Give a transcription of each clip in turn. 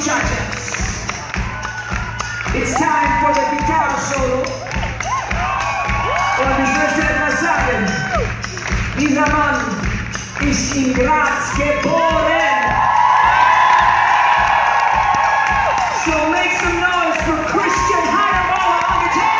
muchachas. It's time for the guitar solo. Und ich möchte etwas sagen. Dieser Mann ist in Graz geboren. So make some noise for Christian Heinemoller on guitar.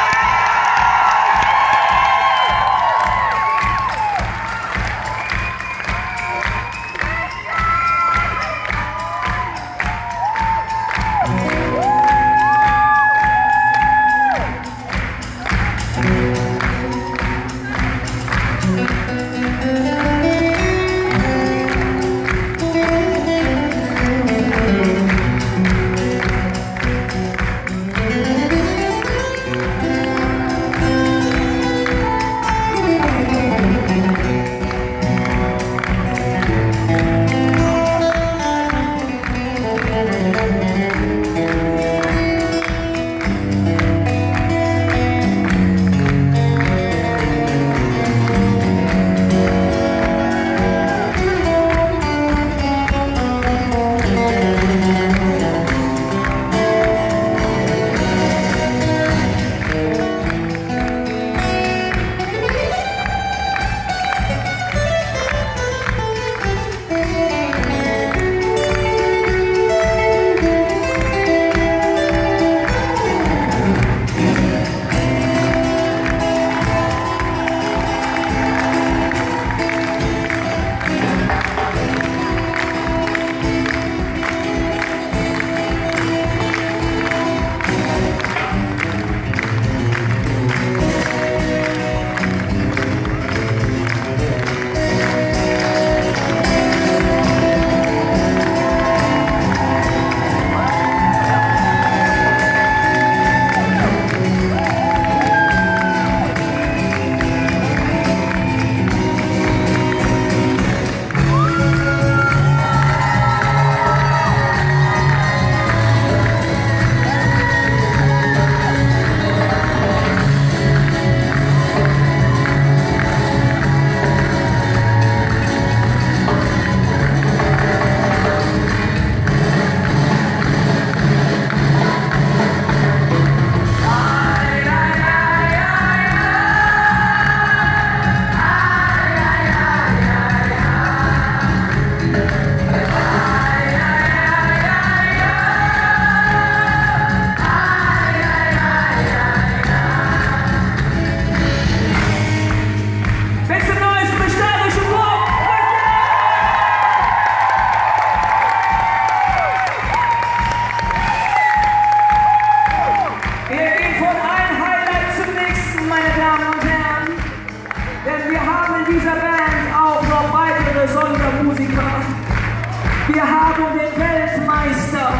Wir haben den Weltmeister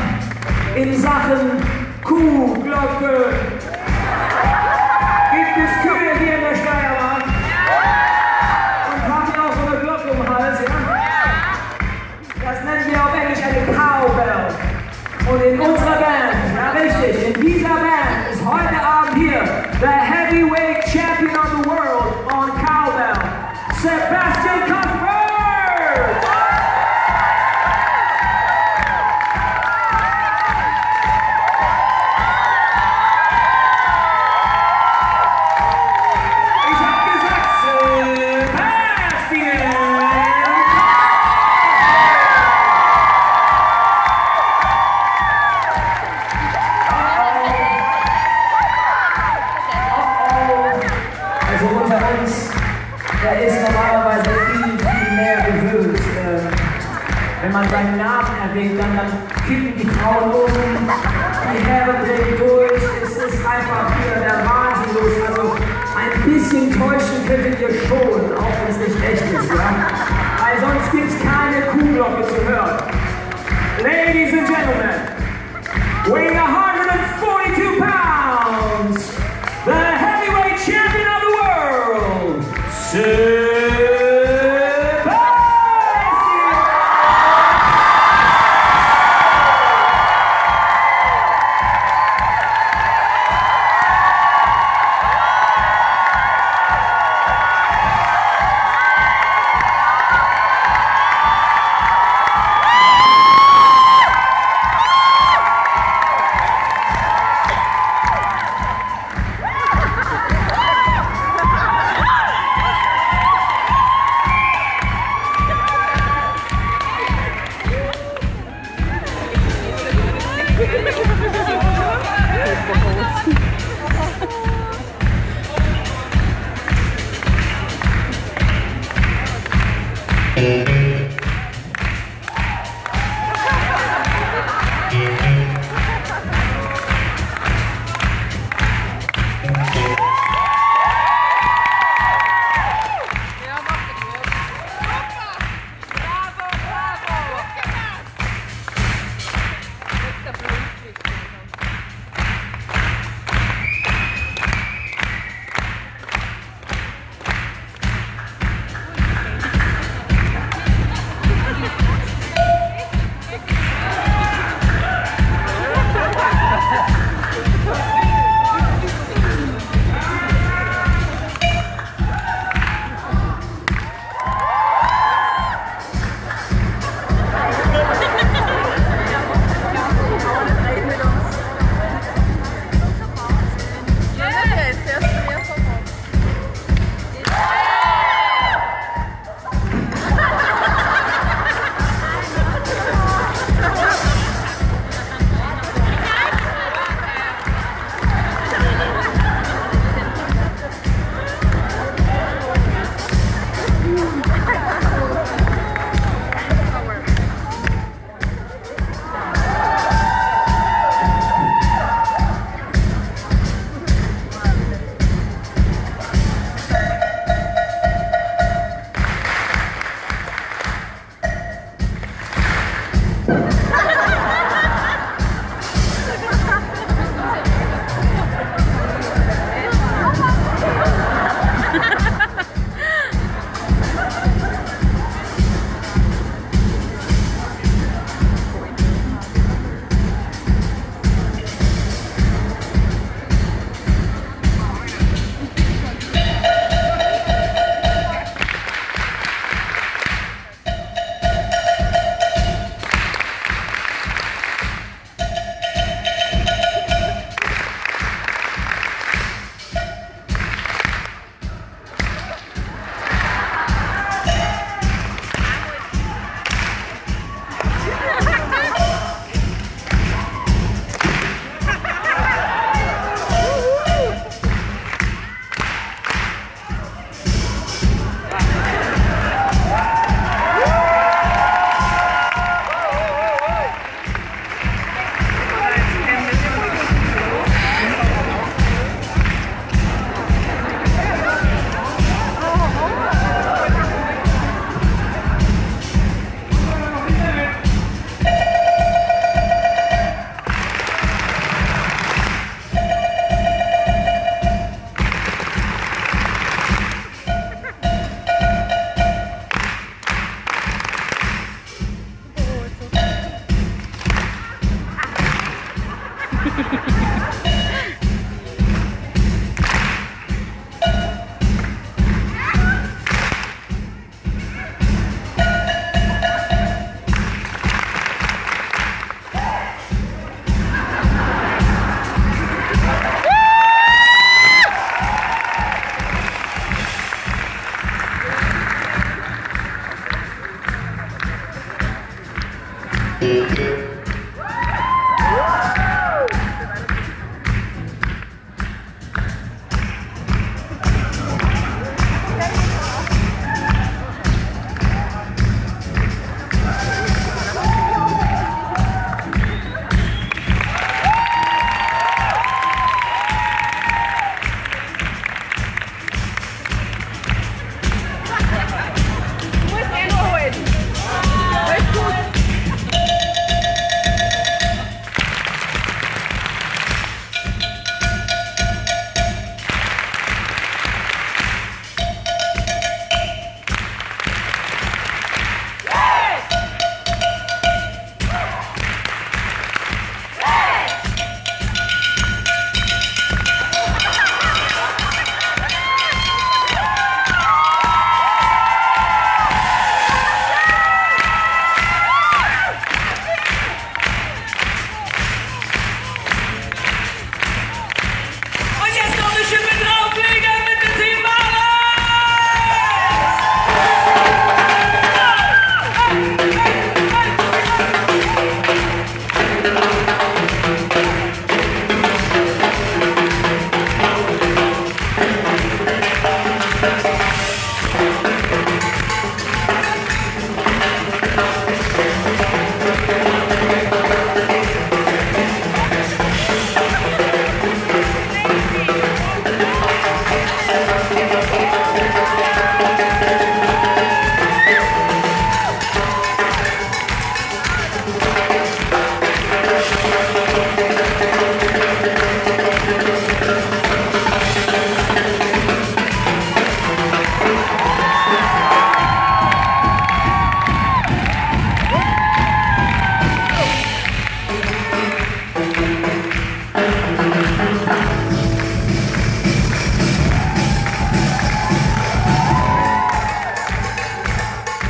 in Sachen Kuhglocke. Gibt es Kühe hier in der Steiermark? Und haben wir auch so eine Glocke im Hals, ja? Das nennen wir auf Englisch eine Cowbell. Und in unserer Band, ja richtig, in dieser Band ist heute Abend hier der Heavyweight Champion of the World on Cowbell, Sebastian Cuthbert! Er ist normalerweise viel mehr gewöhnt. Wenn man seinen Namen erwähnt, dann kippen die Frauen um, die Herren drehen durch. Es ist einfach hier der Wahnsinn los. Also ein bisschen täuschen könntet ihr schon, auch wenn es nicht echt ist. Ja? Weil sonst gibt es keine Kuhglocke zu hören. Ladies and Gentlemen, weighing 142 pounds, the heavyweight champion of the world, Sebastian!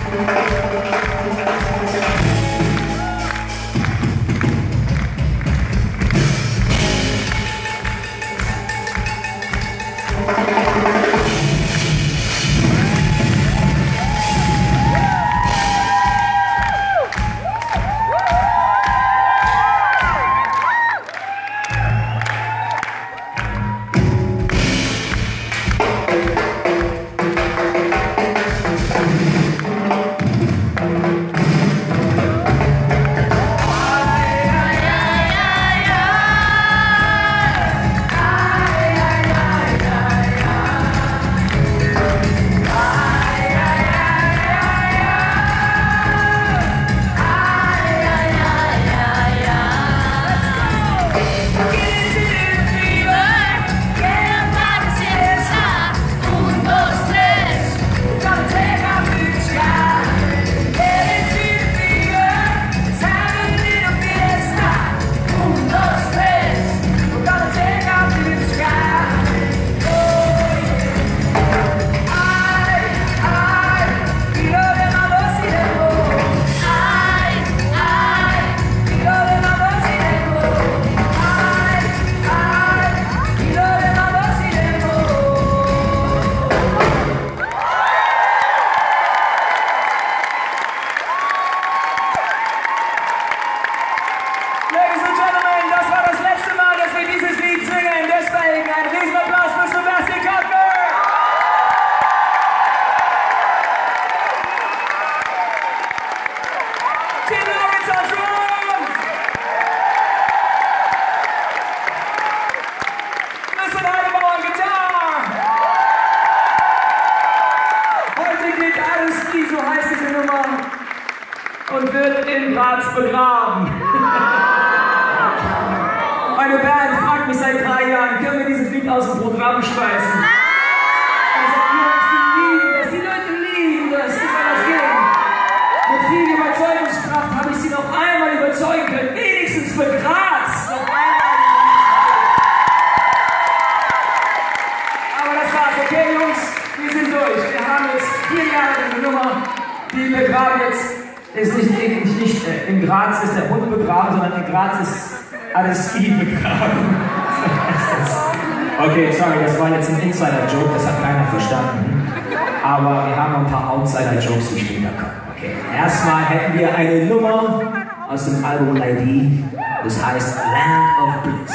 Und wird in Graz begraben. Meine Band fragt mich seit 3 Jahren, können wir dieses Lied aus dem Programm schmeißen? Die Leute lieben das, wie soll das gehen? Mit viel Überzeugungskraft habe ich sie noch einmal überzeugen können, wenigstens für Graz. Noch einmal. Aber das war's, okay Jungs, wir sind durch. Wir haben jetzt 4 Jahre diese Nummer, die begraben jetzt. Ist nicht in Graz ist der Hund begraben, sondern in Graz ist Aristide begraben. Okay, sorry, das war jetzt ein Insider-Joke, das hat keiner verstanden. Aber wir haben noch ein paar Outsider-Jokes, die später kommen. Okay, erstmal hätten wir eine Nummer aus dem Album ID, das heißt Land of Bliss.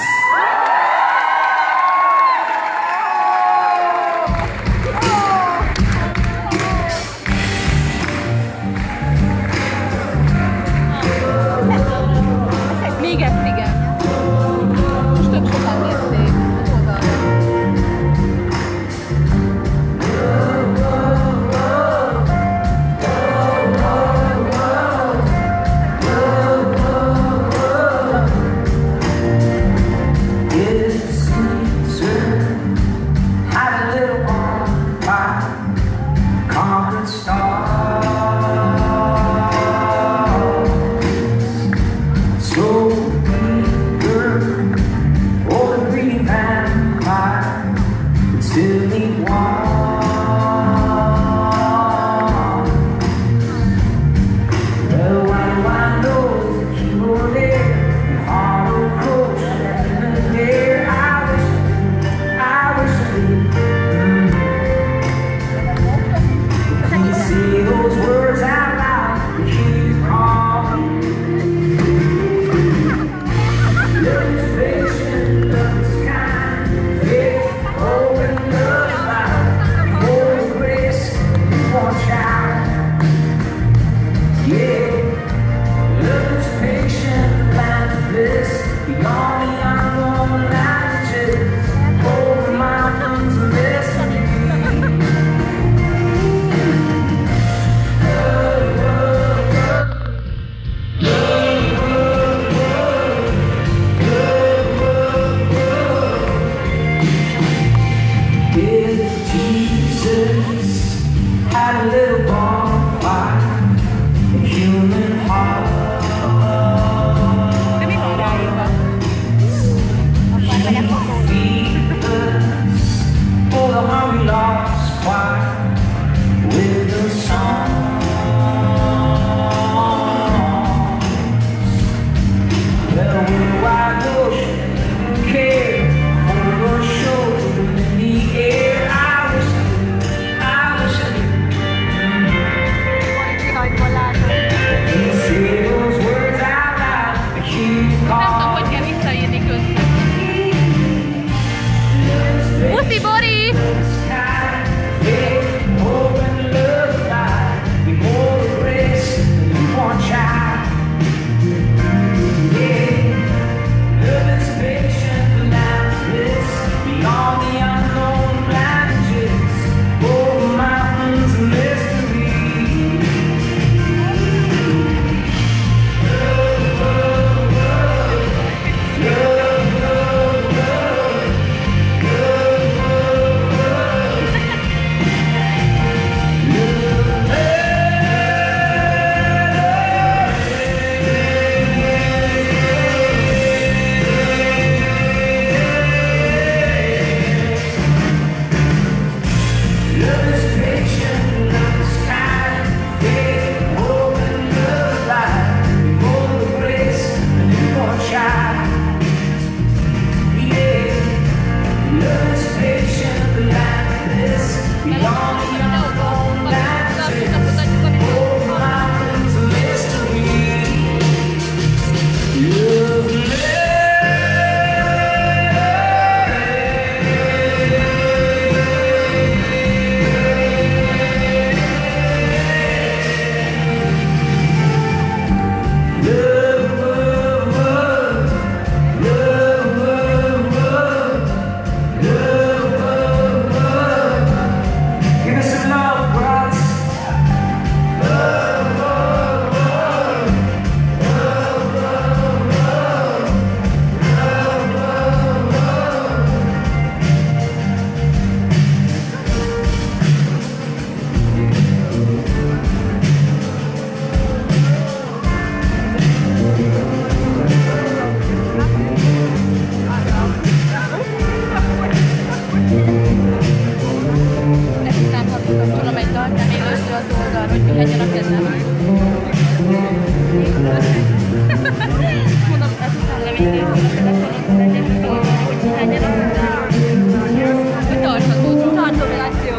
Hagyjon a kezem. Mondom, ezután levinnél a telefonon, legyen meg, hogy hagyjon a kezem. Hogy tartom reakciót.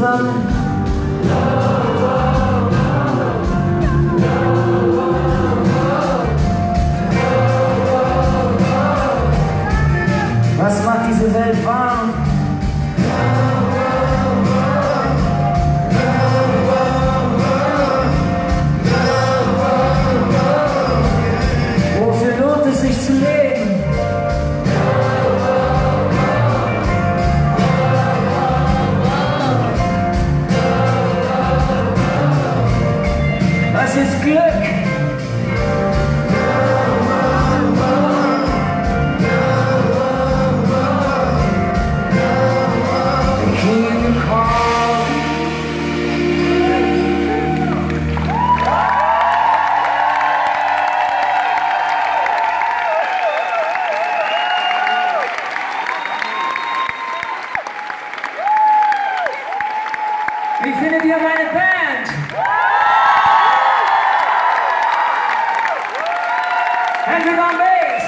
zusammen. Was macht diese Welt warm? Wofür lohnt es sich zu leben? Was ist Glück? Wie findet ihr meine Band? Hendrik on bass,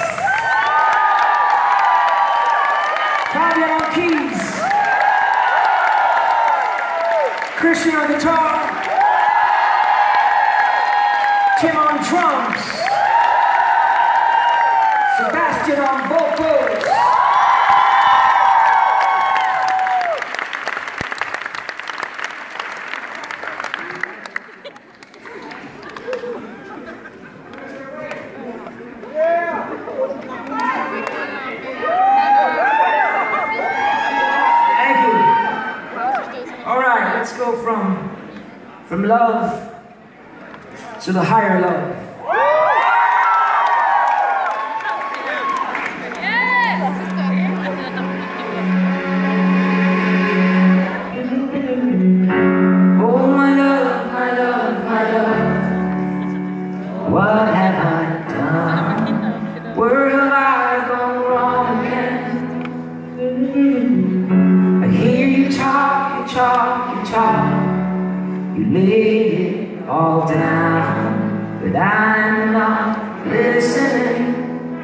Fabian on keys, Christian on guitar, Tim on drums, Sebastian on vocals. Let's go from love to the higher love. Oh my love, my love, my love, what have I done? Where have I gone wrong again? I hear you talk, you talk, you talk. You lay it all down, but I'm not listening.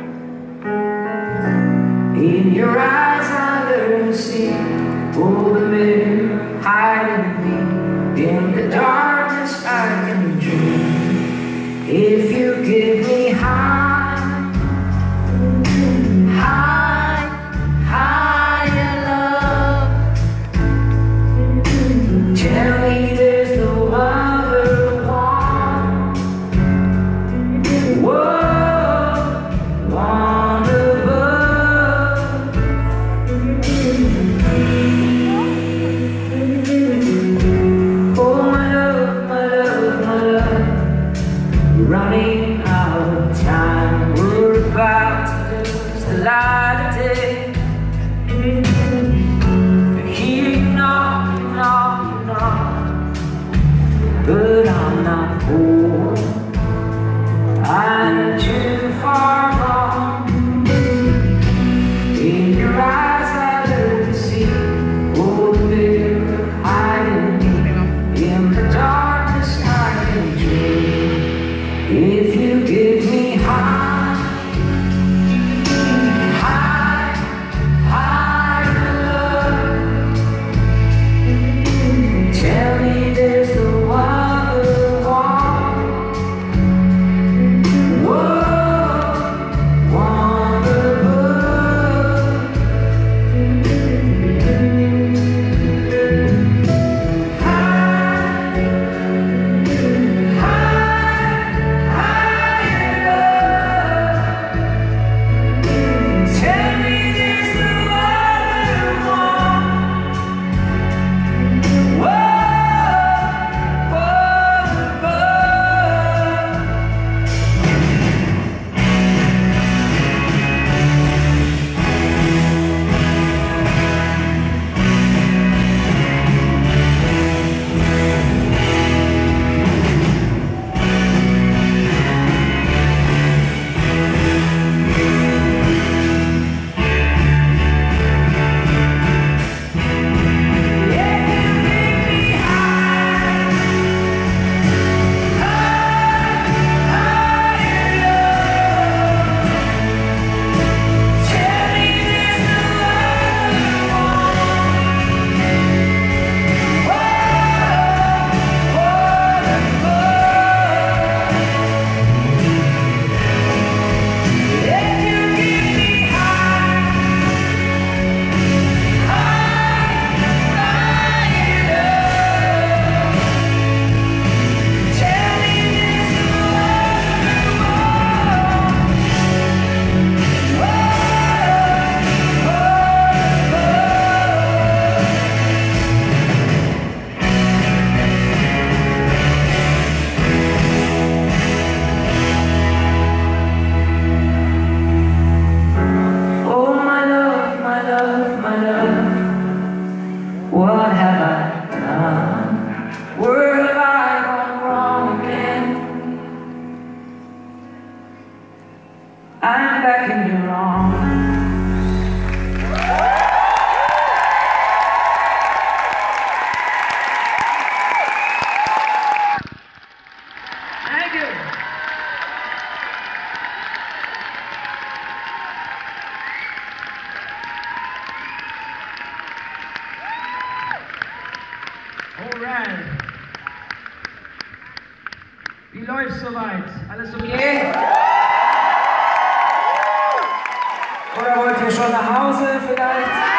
In your eyes I learn to see, oh, the mirror hiding me. In the darkness I can dream. If you give me higher love, tell me there's no other one. Whoa, one above. I'm back in your arms. Thank you. Alright. Wie läuft's soweit? Alles okay? Oder wollt ihr schon nach Hause vielleicht?